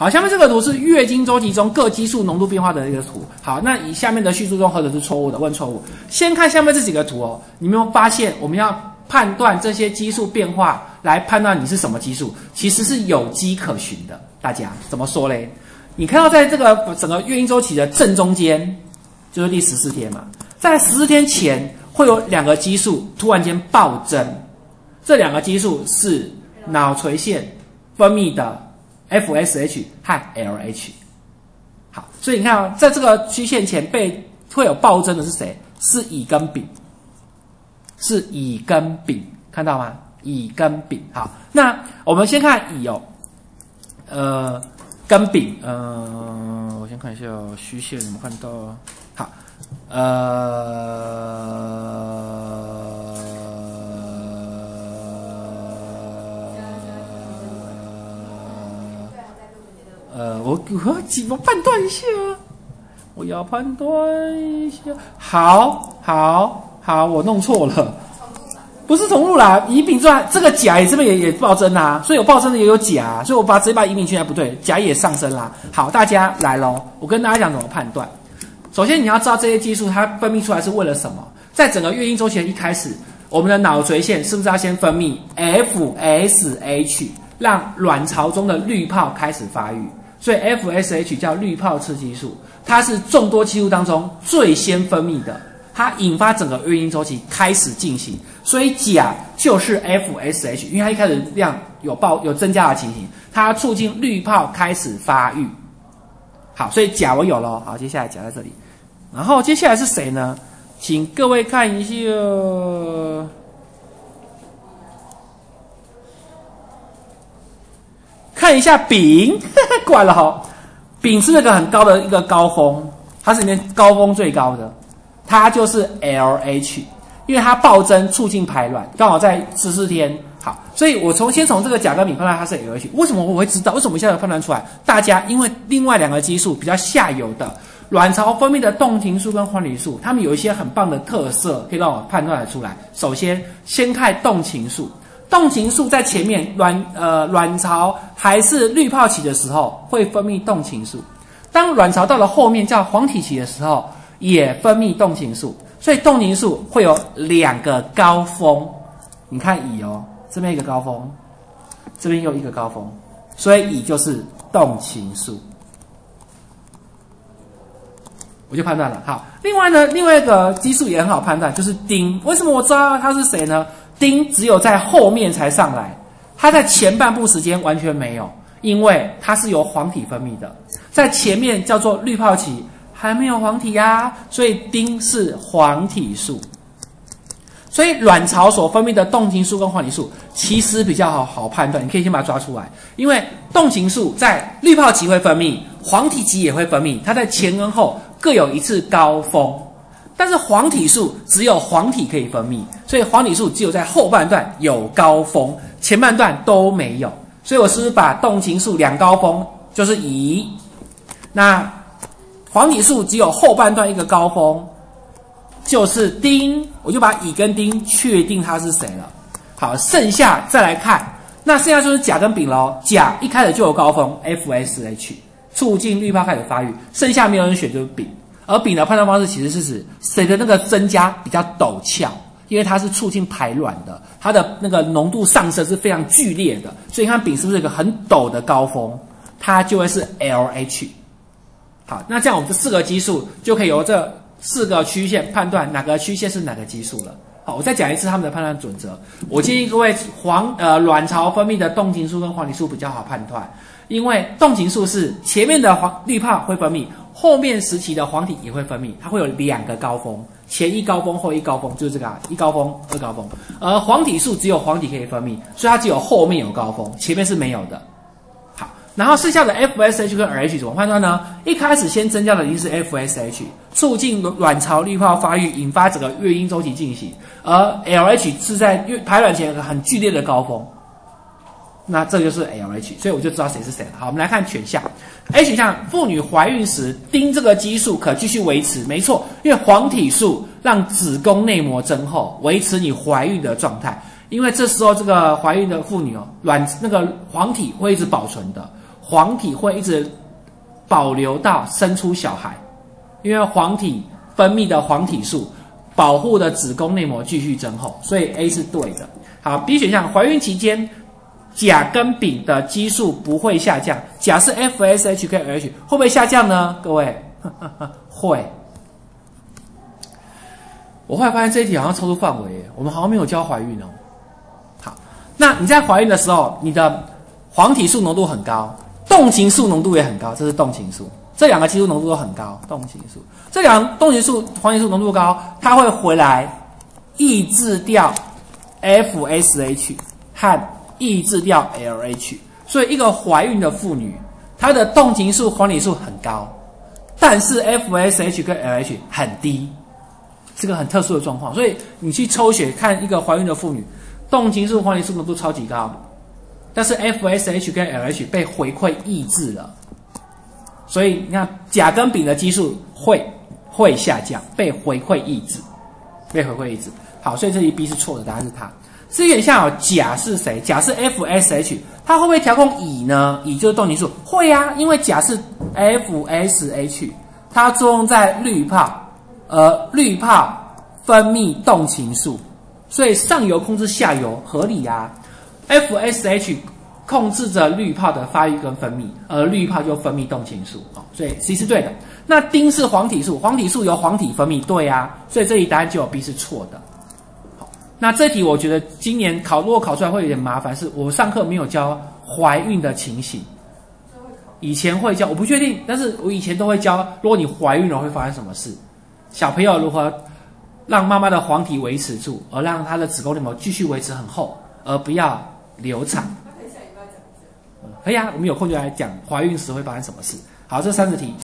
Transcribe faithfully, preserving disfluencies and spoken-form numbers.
好，下面这个图是月经周期中各激素浓度变化的一个图。好，那以下面的叙述中何者是错误的？问错误。先看下面这几个图哦，你有没有发现我们要判断这些激素变化来判断你是什么激素，其实是有迹可循的。大家怎么说嘞？你看到在这个整个月经周期的正中间，就是第十四天嘛，在十四天前会有两个激素突然间暴增，这两个激素是脑垂腺分泌的 F S H 和 L H。好，所以你看啊、哦，在这个曲线前被会有暴增的是谁？是乙跟丙，是乙跟丙，看到吗？乙跟丙。好，那我们先看乙哦，呃，跟丙，呃，我先看一下哦，虚线有没有看到？好，呃。呃，我我我判断一下，我要判断一下。好，好，好，我弄错了，不是重录啦。乙丙这这个甲也这边也也暴增啦，所以有暴增的也有甲，所以我把直接把乙丙去掉不对，甲也上升啦。好，大家来咯，我跟大家讲怎么判断。首先你要知道这些激素它分泌出来是为了什么？在整个月经周期的一开始，我们的脑垂腺是不是要先分泌 F S H， 让卵巢中的滤泡开始发育？所以 F S H 叫滤泡刺激素，它是众多激素当中最先分泌的，它引发整个月经周期开始进行。所以钾就是 F S H， 因为它一开始量有爆有增加的情形，它促进滤泡开始发育。好，所以钾我有了。好，接下来钾在这里，然后接下来是谁呢？请各位看一下。看一下丙，怪了哈，丙是那个很高的一个高峰，它是里面高峰最高的，它就是 L H， 因为它暴增促进排卵，刚好在十四天。好，所以我从先从这个甲跟丙判断它是 L H， 为什么我会知道？为什么我现在有判断出来？大家因为另外两个激素比较下游的卵巢分泌的动情素跟黄体素，它们有一些很棒的特色，可以让我判断得出来。首先，先看动情素。动情素在前面卵呃卵巢还是滤泡期的时候会分泌动情素，当卵巢到了后面叫黄体期的时候也分泌动情素，所以动情素会有两个高峰。你看乙哦，这边一个高峰，这边又一个高峰，所以乙就是动情素，我就判断了。好，另外呢，另外一个激素也很好判断，就是丁。为什么我知道它是谁呢？丁只有在后面才上来，它在前半部时间完全没有，因为它是由黄体分泌的，在前面叫做滤泡期，还没有黄体啊，所以丁是黄体素。所以卵巢所分泌的动情素跟黄体素其实比较好好判断，你可以先把它抓出来，因为动情素在滤泡期会分泌，黄体期也会分泌，它在前跟后各有一次高峰。但是黄体素只有黄体可以分泌，所以黄体素只有在后半段有高峰，前半段都没有。所以我是不是把动情素两高峰就是乙，那黄体素只有后半段一个高峰就是丁，我就把乙跟丁确定它是谁了。好，剩下再来看，那剩下就是甲跟丙咯。甲一开始就有高峰 F S H， 促进滤泡开始发育，剩下没有人选就是丙。而丙的判断方式其实是指谁的那个增加比较陡峭，因为它是促进排卵的，它的那个浓度上升是非常剧烈的，所以你看丙是不是一个很陡的高峰，它就会是 L H。好，那这样我们这四个激素就可以由这四个曲线判断哪个曲线是哪个激素了。好，我再讲一次他们的判断准则。我建议各位黄呃卵巢分泌的动情素跟黄体素比较好判断，因为动情素是前面的黄滤泡会分泌，后面时期的黄体也会分泌，它会有两个高峰，前一高峰后一高峰，就是这个、啊、一高峰二高峰。而黄体素只有黄体可以分泌，所以它只有后面有高峰，前面是没有的。好，然后剩下的 F S H 跟 L H 怎么判断呢？一开始先增加的一定是 F S H， 促进卵巢滤泡发育，引发整个月经周期进行。而 L H 是在排卵前有个很剧烈的高峰，那这就是 L H， 所以我就知道谁是谁了。好，我们来看选项。A 选项，妇女怀孕时丁这个激素可继续维持，没错，因为黄体素让子宫内膜增厚，维持你怀孕的状态。因为这时候这个怀孕的妇女哦，卵那个黄体会一直保存的。 黄体会一直保留到生出小孩，因为黄体分泌的黄体素保护的子宫内膜继续增厚，所以 A 是对的。好 ，B 选项，怀孕期间甲跟丙的激素不会下降，甲是 F S H 跟 L H 会不会下降呢？各位，会。我后来发现这一题好像超出范围耶，我们好像没有教怀孕哦。好，那你在怀孕的时候，你的黄体素浓度很高，动情素浓度也很高，这是动情素，这两个激素浓度都很高。动情素，这两个动情素、黄体素浓度高，它会回来抑制掉 F S H 和抑制掉 L H， 所以一个怀孕的妇女，她的动情素、黄体素很高，但是 F S H 跟 L H 很低。是个很特殊的状况，所以你去抽血看一个怀孕的妇女，动情素、黄体素浓度超级高，但是 F S H 跟 L H 被回馈抑制了，所以你看甲跟丙的激素会会下降，被回馈抑制，被回馈抑制。好，所以这题 B 是错的，答案是它。这选项哦，甲是谁？甲是 F S H， 它会不会调控乙呢？乙就是动情素，会啊，因为甲是 F S H， 它作用在滤泡。而滤泡分泌动情素，所以上游控制下游合理啊。F S H 控制着滤泡的发育跟分泌，而滤泡就分泌动情素，哦，所以 C 是对的。那丁是黄体素，黄体素由黄体分泌，对啊，所以这里答案就有 B 是错的。好，那这题我觉得今年考如果考出来会有点麻烦，是我上课没有教怀孕的情形。以前会教，我不确定，但是我以前都会教，如果你怀孕了会发生什么事。小朋友如何让妈妈的黄体维持住，而让她的子宫内膜继续维持很厚，而不要流产？可以啊，我们有空就来讲怀孕时会发生什么事。好，这三十题